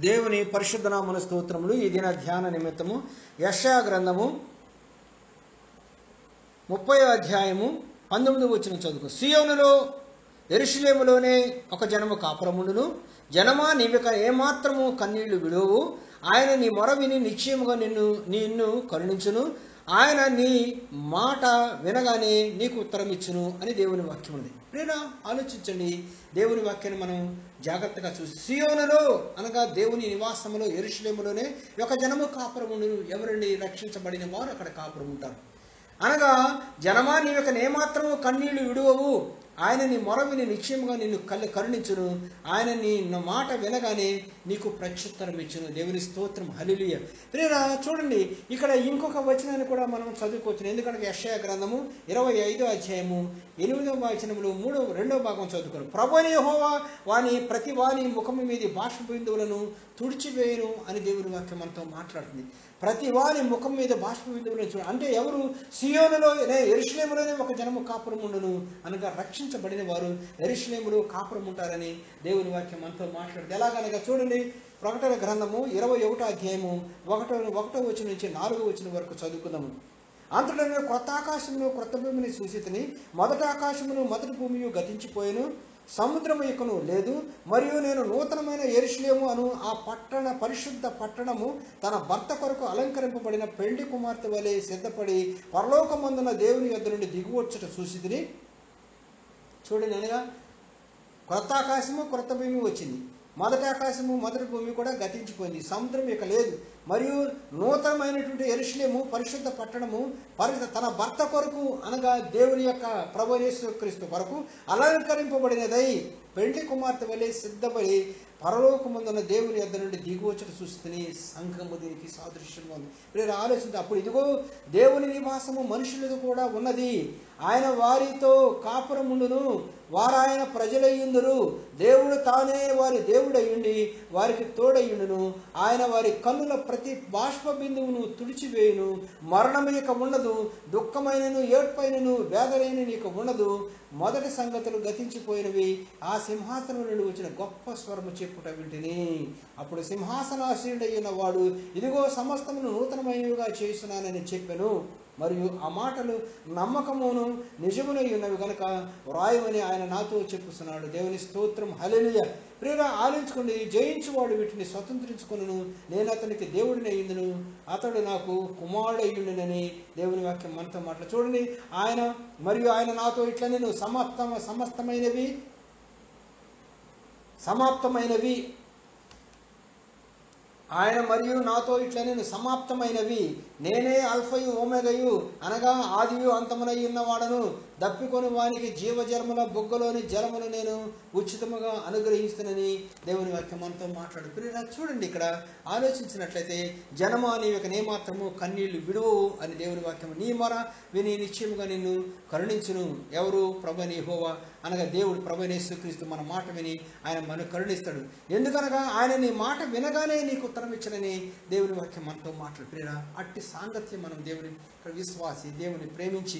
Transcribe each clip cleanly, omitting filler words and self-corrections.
దేవుని పరిశుద్ధ నామమున స్తోత్రములు. ఈ దిన ధ్యాన నిమిత్తము యెషయా గ్రంథము 30వ అధ్యాయము 19వ వచనం చదువుకో. సియోనులో యెరూషలేములోనే ఒక జనము కాపురముండును. జనమా, నీవిక ఏమాత్రము కన్నీళ్లు విడువవు. ఆయన నీ మొర విని నిశ్చయముగా నిన్ను కరుణించును. ఆయన నీ మాట వినగానే నీకు ఉత్తరం ఇచ్చును అని దేవుని వాక్యం ఉంది. ప్రియరా, ఆలోచించండి. దేవుని వాక్యాన్ని మనం జాగ్రత్తగా చూసి, సియోనులో అనగా దేవుని నివాసములో యెరూషలేములోనే ఒక జనము కాపురముండును. ఎవరండి? రక్షించబడిన వారు అక్కడ కాపురం ఉంటారు. అనగా జనమా, నీవిక ఏమాత్రము కన్నీళ్లు విడువవు. ఆయన నీ మొర విని నిశ్చయముగా నిన్ను కరుణించును. ఆయన నీ మాట వినగానే నీకు ప్రత్యుత్తరం ఇచ్చును. దేవుని స్తోత్రం, హల్లెలూయా. ప్రియరా, చూడండి, ఇక్కడ ఇంకొక వచనాన్ని కూడా మనం చదువుకోవచ్చు. ఎందుకంటే యెషయా గ్రంథము 25వ అధ్యాయము 8వ వచనములు 2వ భాగం చదువుకోను. ప్రభువైన యెహోవా ప్రతి వాని ముఖము మీది బాష్ప బిందువులను తుడిచివేయును అని దేవుని వాక్యం మనతో మాట్లాడుతుంది. ప్రతి వారి ముఖం మీద బాష్ప బిందువులను చూడ అంటే ఎవరు? సియోనులో యెరూషలేములోనే ఒక జనము కాపురం ఉండును అనగా రక్షించబడిన వారు యెరూషలేములో కాపురం ఉంటారని దేవుని వాక్యం మనతో మాట్లాడుతుంది. ఎలాగనగా చూడండి, ప్రకటన గ్రంథము 21వ అధ్యాయము 1వ వచనం నుంచి 4వ వచనం వరకు చదువుకుందాము. అంతటా నేను క్రొత్త ఆకాశమును క్రొత్త భూమిని చూసితిని. మొదటి ఆకాశమును మొదటి భూమియు గతించిపోయెను, సముద్రము ఇకను లేదు. మరియు నేను నూతనమైన యెరూషలేము అను ఆ పరిశుద్ధ పట్టణము తన భర్త కొరకు అలంకరింపబడిన పెండ్లి కుమార్తె వలె సిద్ధపడి పరలోకమందున దేవుని యొద్ద నుండి దిగువచ్చుట చూసితిని. చూడండి, అనగా క్రొత్త ఆకాశము క్రొత్త భూమి వచ్చింది. మొదటి ఆకాశము మొదటి భూమి కూడా గతించిపోయింది, సముద్రం ఇక లేదు. మరియు నూతనమైనటువంటి యెరూషలేము పరిశుద్ధ పట్టణము తన భర్త కొరకు అనగా దేవుని యొక్క ప్రభువైన యేసుక్రీస్తు కొరకు అలంకరింపబడినదై పెండ్లి కుమార్తె వలె సిద్ధపడి పరలోకమందున దేవుని యొద్ద నుండి దిగువచ్చుట చూస్తుని సంఘము దీనికి సాదృశ్యంగా ఉంది. మీరు ఆలోచించి, అప్పుడు ఇదిగో దేవుని నివాసము మనుషులతో కూడా ఉన్నది. ఆయన వారితో కాపురముండును, వారు ఆయన ప్రజలయ్యుందురు. దేవుడు తానే వారి దేవుడయ్యుండి వారికి తోడయ్యుండును. ఆయన వారి కన్నుల ప్రతి బాష్ప బిందువును తుడిచివేయును. మరణము ఇక ఉండదు, దుఃఖమైనను ఏడ్పైనను వేదనైన ఇక ఉండదు. మొదటి సంగతులు గతించిపోయినవి. ఆ సింహాసనం నుండి వచ్చిన గొప్ప స్వరము చెప్పుట వింటిని. అప్పుడు సింహాసనాసీనుడైన వాడు, ఇదిగో సమస్తమును నూతనమైనవిగా చేస్తున్నానని చెప్పెను. మరియు ఆ మాటలు నమ్మకమును నిజమునై ఉన్నవి కనుక వ్రాయమని ఆయన నాతో చెప్పుస్తున్నాడు. దేవుని స్తోత్రం, హల్లెలూయా. ప్రియరా, ఆలోచించుకోండి. జయించువాడు వీటిని స్వతంత్రించుకొనును, నేను అతనికి దేవుడిని అయ్యిందును, అతడు నాకు కుమారుడు అయ్యుండునని దేవుని వాక్యం మనతో మాటలు. చూడండి, ఆయన నాతో ఇట్లా నేను సమాప్తమైనవి ఆయన మరియు నాతో ఇట్లా నేను సమాప్తమైనవి, నేనే అల్ఫయు ఓమెగయు అనగా ఆదియు అంతమునై ఉన్నవాడను. దప్పికొని వానికి జీవజలముల బొగ్గలోని జలమును నేను ఉచితముగా అనుగ్రహిస్తునని దేవుని వాక్యం మనతో మాట్లాడు. ప్రియరా, చూడండి, ఇక్కడ ఆలోచించినట్లయితే జనమా, నీవిక ఏమాత్రము కన్నీళ్లు విడువవు అని దేవుని వాక్యం. నీ మొర విని నిశ్చయముగా నిన్ను కరుణించును. ఎవరు? ప్రభువైన యెహోవా అనగా దేవుడు ప్రభువైన యేసుక్రీస్తు మన మాట విని ఆయన మనకు కరుణిస్తాడు. ఎందుకనగా ఆయన నీ మాట వినగానే నీకు ఉత్తరం ఇచ్చనని దేవుని వాక్యం మనతో మాట్లాడు. ప్రియరా, అట్టి సాంగత్యం మనం దేవుని విశ్వాసి దేవుని ప్రేమించి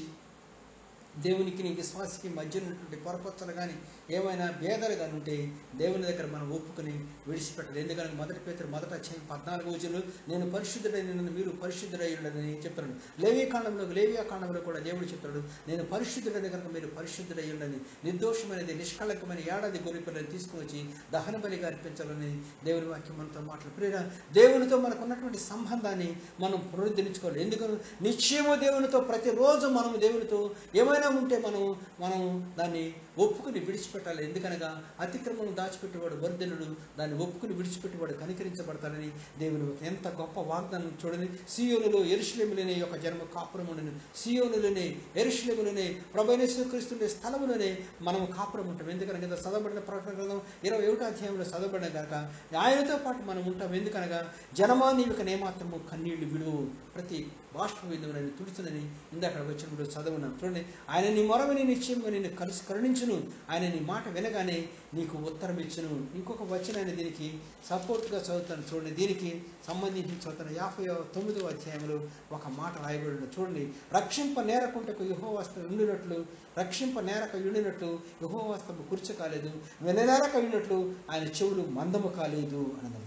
దేవునికి విశ్వాసికి మధ్య ఉన్నటువంటి పొరపచ్చలు కానీ ఏమైనా భేదాలు కానీ ఉంటే దేవుని దగ్గర మనం ఒప్పుకొని విడిచిపెట్టదు. ఎందుకంటే 1 పేతురు 1వ అధ్యాయం 14వ వచనంలో నేను పరిశుద్ధుడైన మీరు పరిశుద్ధుడై ఉండదని చెప్తాడు. లేవియా కాండంలో కూడా దేవుడు చెప్తాడు, నేను పరిశుద్ధుడైన కనుక మీరు పరిశుద్ధుడై ఉండని, నిర్దోషమైనది నిష్కళంకమైన ఏడాది గొర్రెపిల్లని తీసుకుని వచ్చి దహన బలిగా అర్పించాలని దేవుని వాక్యం మనతో మాట్లాడు. ప్రియరా, దేవునితో మనకు ఉన్నటువంటి సంబంధాన్ని మనం పునరుద్ధరించుకోవాలి. ఎందుకని నిశ్చయము దేవునితో ప్రతిరోజు మనం దేవునితో ఏమైనా ఉంటే మనం దాన్ని ఒప్పుకుని విడిచిపెట్టాలి. ఎందుకనగా అతిక్రమం దాచిపెట్టేవాడు వర్ధనుడు, దాన్ని ఒప్పుకుని విడిచిపెట్టేవాడు కనికరించబడతాడని దేవుని ఎంత గొప్ప వాగ్దానం. చూడండి, సియోనులో యెరూషలేములోనే ఒక జన్మ కాపురం ఉండను. సియోనులోనే యెరూషలేములోనే ప్రభువైన యేసుక్రీస్తు స్థలములోనే మనం కాపురం ఉంటాం. ఎందుకనగా చదవబడిన ప్రకటన గ్రంథం 21వ అధ్యాయంలో చదవబడిన కనుక ఆయనతో పాటు మనం ఉంటాం. ఎందుకనగా జనమా, నీవిక ఏమాత్రము కన్నీళ్లు విడువు, ప్రతి బాష్ప బిందువునని తుడుచునని ఇందాక వచ్చినప్పుడు చదువున్నాం. చూడండి, ఆయన నీ మొర విని నిశ్చయంగా నిన్ను కరుణించును, ఆయన నీ మాట వినగానే నీకు ఉత్తరం ఇచ్చును. ఇంకొక వచనాన్ని దీనికి సపోర్ట్గా చదువుతాను. చూడండి, దీనికి సంబంధించి చదువుతాను. 59వ అధ్యాయంలో ఒక మాట రాయబడి చూడండి, రక్షింప నేరకుంటకు యెహోవాస్తు ఉండినట్లు రక్షింప నేరక ఉండినట్లు యెహోవాస్తము కుర్చ కాలేదు, విననేరక ఉండినట్లు ఆయన చెవులు మందము కాలేదు అన్నది.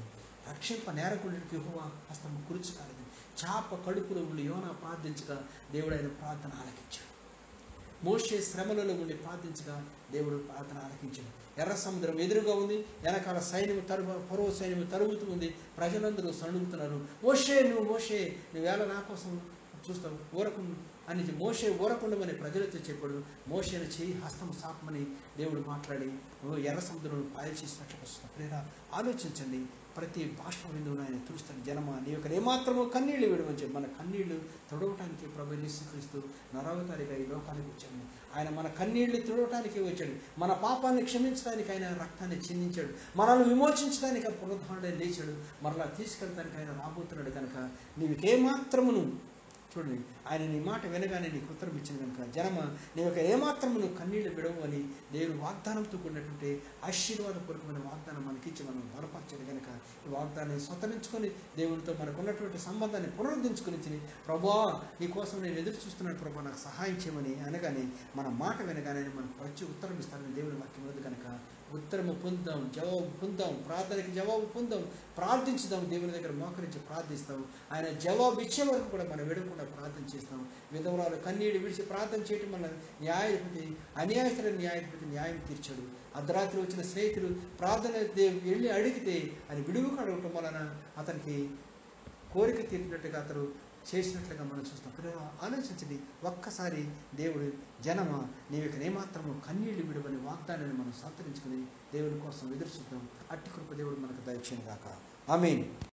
రక్షింప నేరకుడికి యెహోవా హస్తము కురుచు కాలేదని చాప కడుపులో ఉండి యోనా ప్రార్థించగా దేవుడు ఆయన ప్రార్థన ఆలకించాడు. మోషే శ్రమలలో ఉండి ప్రార్థించగా దేవుడు ప్రార్థన ఆలకించాడు. ఎర్ర సముద్రం ఎదురుగా ఉంది, వెనకాల ఫరో సైన్యము తరుగుతూ ఉంది, ప్రజలందరూ సణుగుతున్నారు. మోషే నువ్వేళ నా కోసం చూస్తావు, ఊరకుండా అని మోషే ఊరకుండమని ప్రజలతో చెప్పాడు. మోషేను చేయి హస్తము సాపమని దేవుడు మాట్లాడి ఎర్ర సముద్రం పాయలు చేసినట్లు వస్తుంది. ప్రేరా ఆలోచించండి, ప్రతి భాష విందువును ఆయన చూస్తాడు. జనమా నీ యొక్క ఏమాత్రమో కన్నీళ్లు విడమని చెప్పి మన కన్నీళ్లు తుడవటానికి ప్రభు యేసుక్రీస్తు నరవతారిగా ఈ లోకానికి వచ్చాడు. ఆయన మన కన్నీళ్లు తుడవటానికి వచ్చాడు. మన పాపాన్ని క్షమించడానికి ఆయన రక్తాన్ని చిందించాడు. మనల్ని విమోచించడానికి పునరుద్ధరణే లేచాడు. మరలా తీసుకెళ్ళడానికి ఆయన రాబోతున్నాడు. కనుక నీకేమాత్రమును చూడండి, ఆయన నీ మాట వినగానే నీకు ఉత్తరం ఇచ్చింది కనుక జనమ నీ యొక్క ఏమాత్రమును కన్నీళ్లు విడవు అని దేవుడు వాగ్దానంతో కూడినటువంటి ఆశీర్వాదపూర్వకమైన వాగ్దానం మనకిచ్చి మనం బలపరచాడు. కనుక ఈ వాగ్దానాన్ని స్వతరించుకొని దేవుడితో మనకు ఉన్నటువంటి సంబంధాన్ని పునరుద్ధరించుకుని తిని ప్రభువా నీ కోసం నేను ఎదురు చూస్తున్నాను ప్రభా నాకు సహాయం చేయమని అనగానే మన మాట వినగానే మనకు ప్రతి ఉత్తరం ఇస్తానని దేవుని వాక్యం ఉంది. కనుక ఉత్తరము పొందుదాం, జవాబు పొందాం, ప్రార్థనకి జవాబు పొందాం, ప్రార్థించుదాం, దేవుని దగ్గర మోకరించి ప్రార్థిస్తాం. ఆయన జవాబు ఇచ్చే వరకు కూడా మనం విడకుండా ప్రార్థన చేస్తాం. విధవరాలు కన్నీడు విడిచి ప్రార్థన చేయటం వల్ల అన్యాయస్తుల న్యాయాధిపతి న్యాయం తీర్చాడు. అర్ధరాత్రి వచ్చిన స్నేహితులు ప్రార్థన వెళ్ళి అడిగితే ఆయన విడువకు అడగటం వలన అతనికి కోరిక తీరినట్టుగా అతను చేసినట్లుగా మనం చూస్తాం. ఆలోచించండి, ఒక్కసారి దేవుడు జనమా నీవు ఇక్కడ ఏమాత్రము కన్నీళ్లు విడవని వాగ్దానాన్ని మనం సంతరించుకుని దేవుని కోసం ఎదురు చూద్దాం. అట్టి కృప దేవుడు మనకు దయచేయను గాక. ఆమేన్.